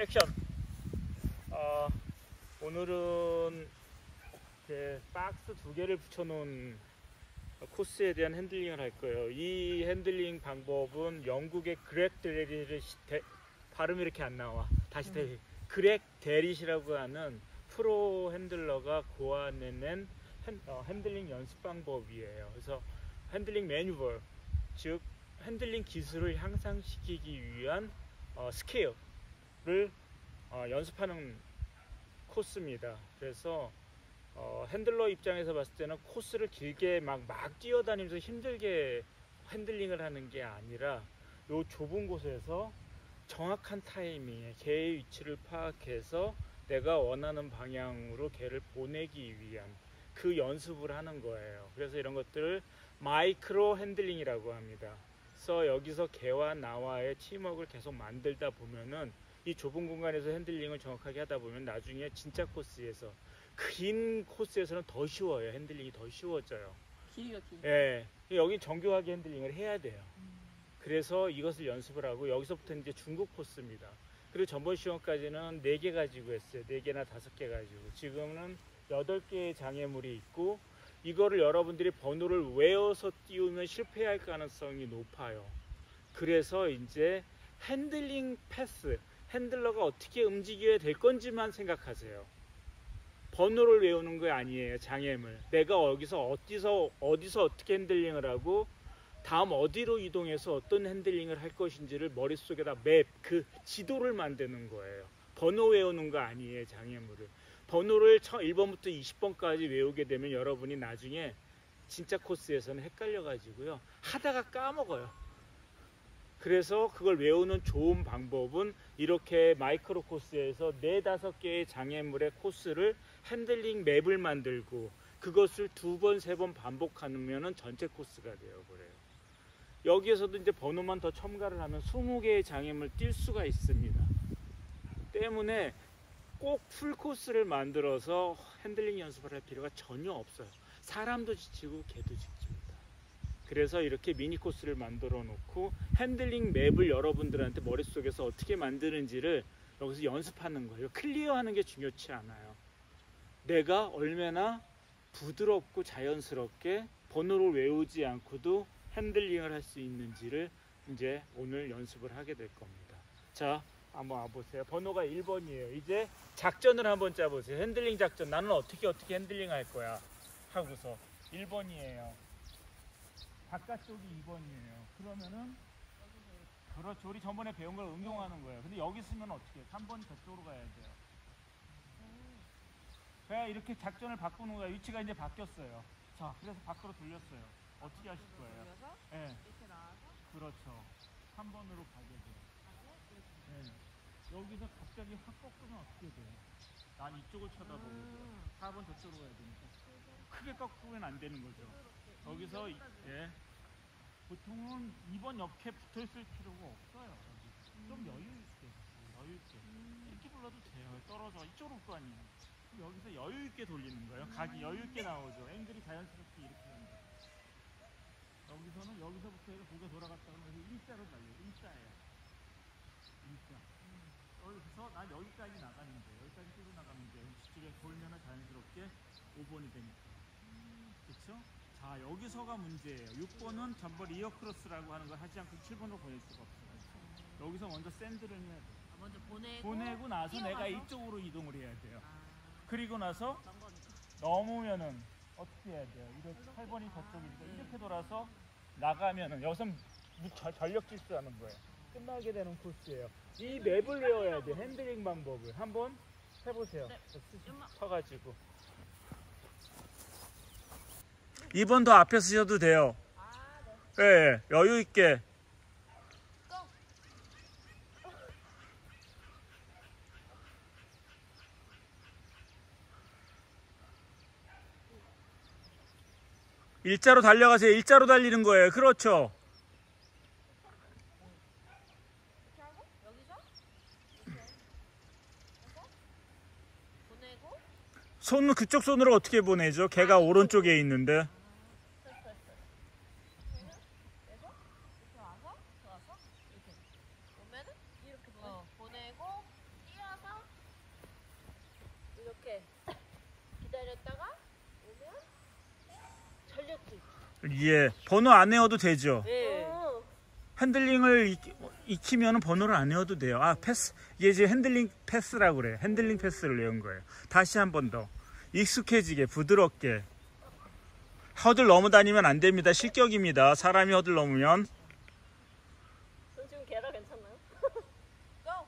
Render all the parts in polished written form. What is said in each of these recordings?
액션. 오늘은 이렇게 박스 2개를 붙여놓은 코스에 대한 핸들링을 할 거예요. 이 핸들링 방법은 영국의 그렉 데리시, 발음이 이렇게 안 나와. 다시 그렉 데리시라고 하는 프로 핸들러가 고안해낸 핸들링 연습 방법이에요. 그래서 핸들링 매뉴얼, 즉 핸들링 기술을 향상시키기 위한 스케일을 연습하는 코스입니다. 그래서 핸들러 입장에서 봤을 때는 코스를 길게 막 뛰어다니면서 힘들게 핸들링을 하는 게 아니라 요 좁은 곳에서 정확한 타이밍에 개의 위치를 파악해서 내가 원하는 방향으로 개를 보내기 위한 그 연습을 하는 거예요. 그래서 이런 것들을 마이크로 핸들링이라고 합니다. 그래서 여기서 개와 나와의 팀워크를 계속 만들다 보면은 이 좁은 공간에서 핸들링을 정확하게 하다 보면 나중에 진짜 코스에서, 긴 코스에서는 더 쉬워요. 핸들링이 더 쉬워져요. 길이가 긴. 예, 여기 정교하게 핸들링을 해야 돼요. 그래서 이것을 연습을 하고, 여기서부터 이제 중급 코스입니다. 그리고 전번 시험까지는 4개 가지고 했어요. 4개나 5개 가지고. 지금은 8개의 장애물이 있고, 이거를 여러분들이 번호를 외워서 띄우면 실패할 가능성이 높아요. 그래서 이제 핸들링 패스, 핸들러가 어떻게 움직여야 될 건지만 생각하세요. 번호를 외우는 거 아니에요. 장애물. 내가 여기서 어디서 어떻게 핸들링을 하고 다음 어디로 이동해서 어떤 핸들링을 할 것인지를 머릿속에다 그 지도를 만드는 거예요. 번호 외우는 거 아니에요. 장애물을. 번호를 1번부터 20번까지 외우게 되면 여러분이 나중에 진짜 코스에서는 헷갈려 가지고요, 하다가 까먹어요. 그래서 그걸 외우는 좋은 방법은 이렇게 마이크로 코스에서 4-5개의 장애물의 코스를 핸들링 맵을 만들고 그것을 2번, 3번 반복하면 전체 코스가 되어버려요. 여기에서도 이제 번호만 더 첨가를 하면 20개의 장애물 뛸 수가 있습니다. 때문에 꼭 풀코스를 만들어서 핸들링 연습을 할 필요가 전혀 없어요. 사람도 지치고 개도 지칩니다. 그래서 이렇게 미니 코스를 만들어 놓고 핸들링 맵을 여러분들한테 머릿속에서 어떻게 만드는지를 여기서 연습하는 거예요. 클리어하는 게 중요치 않아요. 내가 얼마나 부드럽고 자연스럽게 번호를 외우지 않고도 핸들링을 할 수 있는지를 이제 오늘 연습을 하게 될 겁니다. 자, 한번 와보세요. 번호가 1번이에요. 이제 작전을 한번 짜보세요. 핸들링 작전. 나는 어떻게 핸들링 할 거야 하고서 1번이에요. 바깥쪽이 2번이에요. 그러면은 그렇죠. 우리 전번에 배운 걸 응용하는 거예요. 근데 여기 있으면 어떻게 해요? 3번이 저쪽으로 가야 돼요. 그냥 이렇게 작전을 바꾸는 거예요. 위치가 이제 바뀌었어요. 자, 그래서 밖으로 돌렸어요. 어떻게 하실 거예요? 예. 네. 이렇게 나와서? 그렇죠. 3번으로 가게 돼요. 네. 여기서 갑자기 확 꺾으면 어떻게 돼요? 난 이쪽을 쳐다보고 4번 저쪽으로 가야 되니까 크게 꺾으면 안 되는 거죠. 여기서 예. 보통은 2번 옆에 붙어 있을 필요가 없어요. 좀 여유 있게 이렇게 불러도 돼요. 떨어져 이쪽으로 올 거 아니에요. 여기서 여유 있게 돌리는 거예요. 각이 여유 있게 나오죠. 앵글이 자연스럽게 이렇게 됩니다. 여기서부터 해서 고개 돌아갔다 그러면 일자로 달려요. 일자예요. 일자. 여기서 난 여기까지 나가면 돼. 여기까지 끌어 나가면 돼. 뒤쪽에 돌면은 자연스럽게 5번이 되니까. 그렇죠? 자, 여기서가 문제예요. 6번은 전번 리어 크로스라고 하는 걸 하지 않고 7번으로 보낼 수가 없어요. 여기서 먼저 샌드를 해야 돼. 먼저 보내고 나서 뛰어가서? 내가 이쪽으로 이동을 해야 돼요. 그리고 나서 넘거니까. 넘으면은 어떻게 해야 돼요? 이렇게 8번이 저쪽이니까 이렇게 돌아서 나가면은 여기서 전력 질주하는 거예요. 끝나게 되는 코스예요. 이 맵을 외워야 돼. 핸들링 방법을 한번 해보세요. 네. 쳐가지고 2번 더 앞에 쓰셔도 돼요. 네. 네, 여유 있게. 일자로 달려가세요. 일자로 달리는 거예요. 그렇죠. 손은 그쪽 손으로 어떻게 보내죠? 걔가 오른쪽에 있는데. 보내고 이렇게 기다렸다가 오면 전력질. 예, 번호 안 외워도 되죠. 네. 핸들링을 익히면 번호를 안 외워도 돼요. 아, 패스. 이게 지금 핸들링 패스라고 그래요. 핸들링 패스를 외운 거예요. 다시 한 번 더. 익숙해지게, 부드럽게. 허들 넘어다니면 안 됩니다. 실격입니다. 사람이 허들 넘으면. 전 지금 걔라 괜찮나요? 고!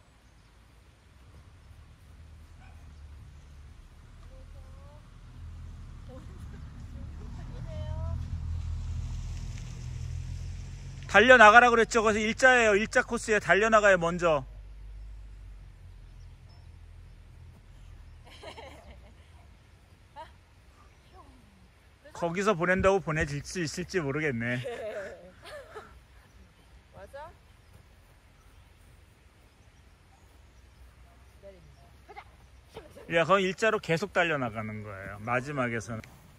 달려나가라 그랬죠. 그래서 일자예요. 일자 코스에 달려나가요, 먼저. 거기서 보낸다고 보내질 수 있을지 모르겠네. 맞아? 예, 그건 일자로 계속 달려나가는 거예요. 마지막에서는.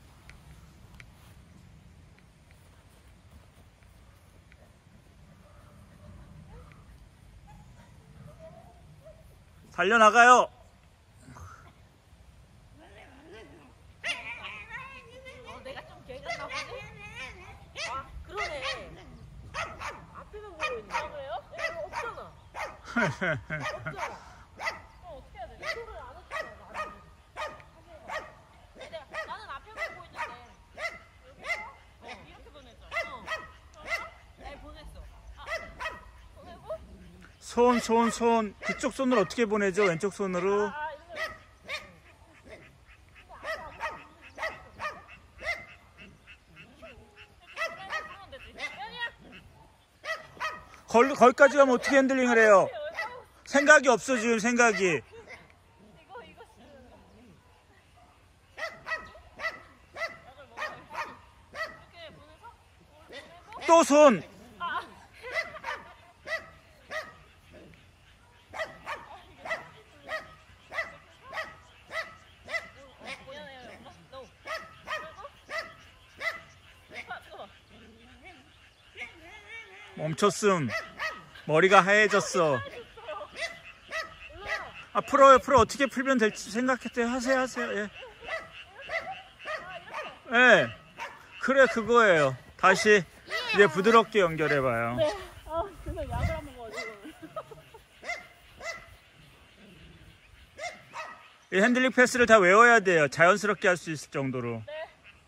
달려나가요. 내가 좀 개겼나 보네? 아, 그러네. 앞에만 보고 있네. 아, 그래요? 이거 없잖아. 없잖아. 어떻게 해야 돼? 이거를 안 했잖아, 나는. 나는 앞에만 보고 있는데. 여기서? 이렇게 보냈죠? 네, 보냈어. 보내고? 손. 그쪽 손으로 어떻게 보내죠? 왼쪽 손으로. 거기까지 가면 어떻게 핸들링을 해요? 생각이 없어, 지금 생각이. 또 손. 멈췄음. 머리가 하얘졌어. 아, 풀어요. 어떻게 풀면 될지 생각했대요. 하세요. 예. 예. 그래, 그거예요. 다시 이제 부드럽게 연결해봐요. 네. 그래서 약을 안 먹어가지고. 이 핸들링 패스를 다 외워야 돼요. 자연스럽게 할 수 있을 정도로. 네.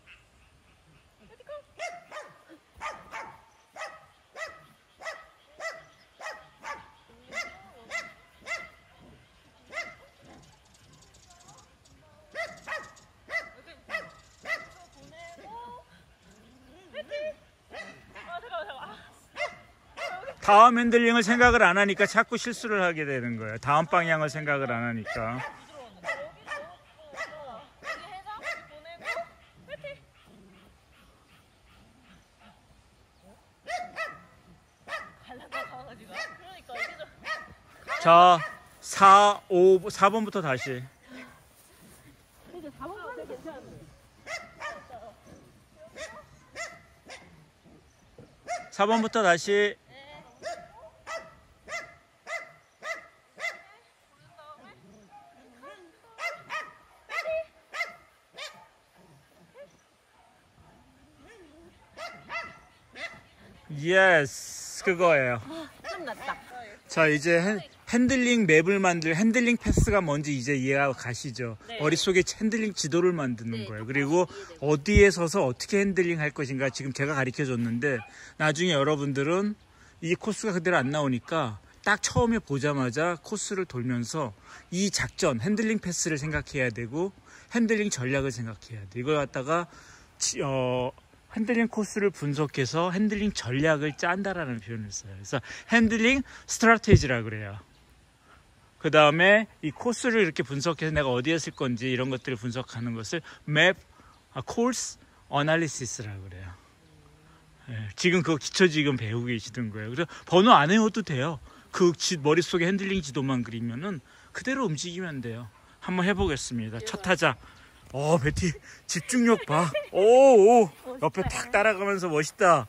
다음 핸들링을 생각을 안 하니까 자꾸 실수를 하게 되는 거예요. 다음 방향을 생각을 안 하니까. 자, 4번부터 다시. 4번부터 다시. 예스, 그거예요. 끝났다. 자, 이제 핸들링 맵을 핸들링 패스가 뭔지 이제 이해가 가시죠? 네. 머릿속에 핸들링 지도를 만드는 거예요. 그리고 어디에 서서 어떻게 핸들링 할 것인가 지금 제가 가르쳐 줬는데, 나중에 여러분들은 이 코스가 그대로 안 나오니까 딱 처음에 보자마자 코스를 돌면서 이 작전, 핸들링 패스를 생각해야 되고 핸들링 전략을 생각해야 돼. 이걸 갖다가 핸들링 코스를 분석해서 핸들링 전략을 짠다라는 표현을 써요. 그래서 핸들링 스트래티지라고 그래요. 그 다음에 이 코스를 이렇게 분석해서 내가 어디에 쓸 건지 이런 것들을 분석하는 것을 코스 어널리시스라고 그래요. 네, 지금 그거 기초 지금 배우고 계시던 거예요. 그래서 번호 안 외워도 돼요. 그 머릿속에 핸들링 지도만 그리면은 그대로 움직이면 돼요. 한번 해보겠습니다. 첫 타자. 베티 집중력 봐. 오, 옆에 탁 따라가면서 멋있다.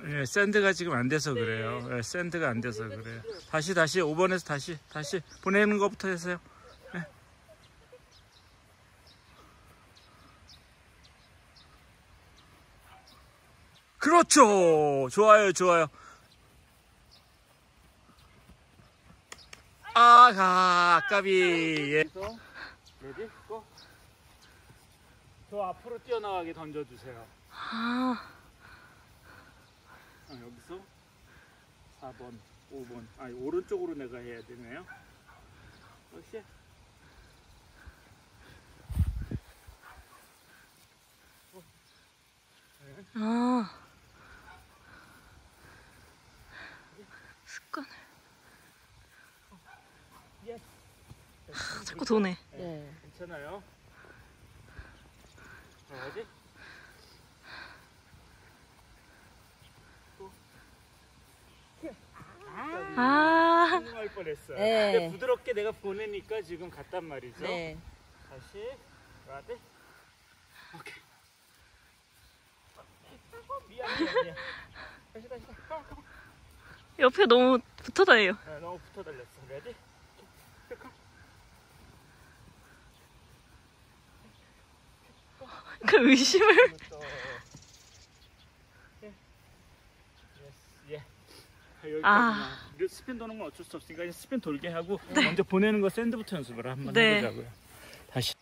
예, 샌드가 지금 안 돼서 그래요. 예, 샌드가 안 돼서 그래요. 다시 5번에서 다시 보내는 것부터 해서요. 예. 그렇죠. 좋아요. 아까비. 예. 레디 고. 저 앞으로 뛰어나가게 던져주세요. 여기서 4번, 5번. 아니, 오른쪽으로 내가 해야 되네요. 역시. 습관을. 예스. 자꾸 도네. 네. 괜찮아요. 가야지. 성공할 뻔했어요. 네. 근데 부드럽게 내가 보내니까 지금 갔단 말이죠. 네. 다시 라데. 오케이. 미안. 다시. 옆에 너무 붙어 다녀요. 네, 너무 붙어 달렸어. 레디. 그 의심을. 예. 여기까지만. 스핀 도는 건 어쩔 수 없으니까 이제 스핀 돌게 하고 먼저 보내는 거 샌드부터 연습을 한번 해보자고요. 다시.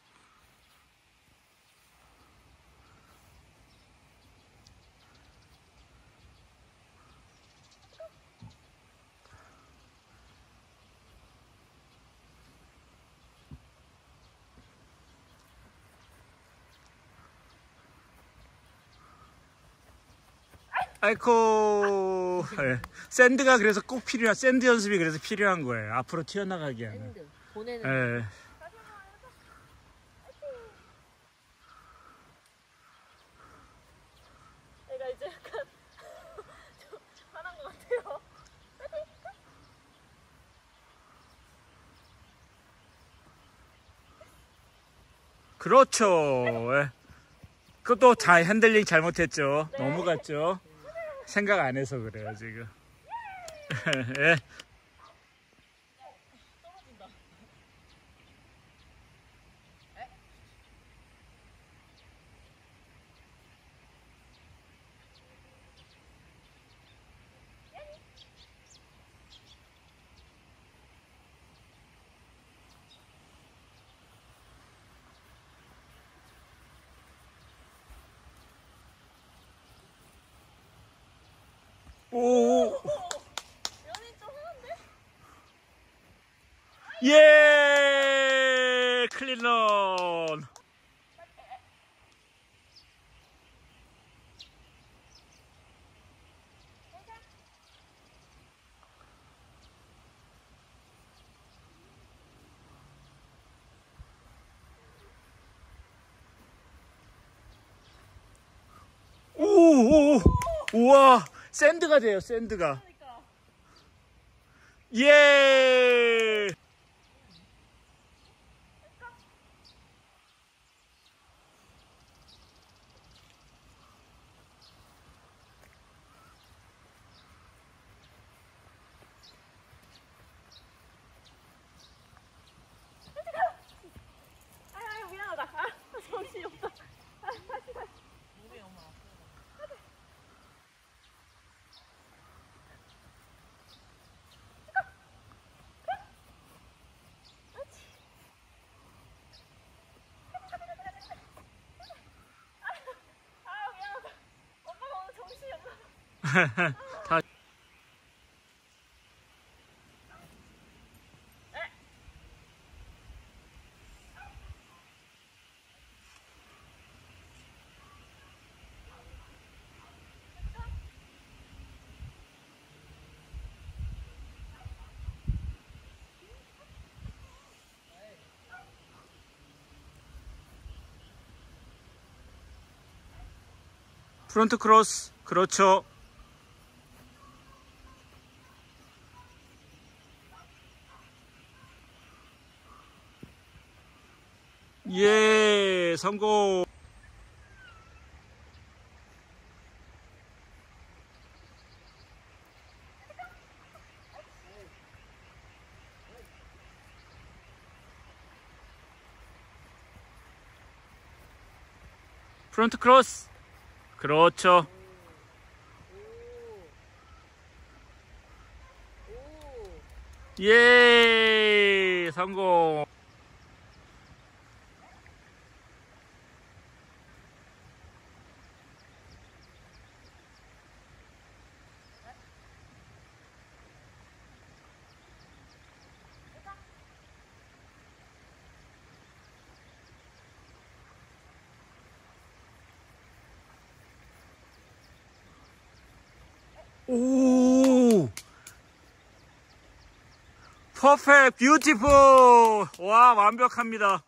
아이코. 네. 샌드가 그래서 꼭 필요한, 샌드 연습이 그래서 필요한 거예요. 앞으로 튀어나가게 하는. 샌드. 보내는. 네. 내가 이제 약간 좀 화난 것 같아요. 그렇죠. 예. 그것도 핸들링 잘못했죠. 네. 넘어갔죠. 생각 안 해서 그래요, 지금. 예. 오. 연이 좀 하는데? 예! 클린런. 오! 우와! 샌드가 돼요, 샌드가. 그러니까. 예! 아유 미안하다. 정신이 없다. 다시. 몸이 너무 아프다. 미안하다. 엄마가 오늘 정신이 없어. 다. 프론트 크로스. 그렇죠. 예, 성공. 프론트 크로스. 그렇죠. 예, 성공. 오! 퍼펙트, 뷰티풀! 와, 완벽합니다.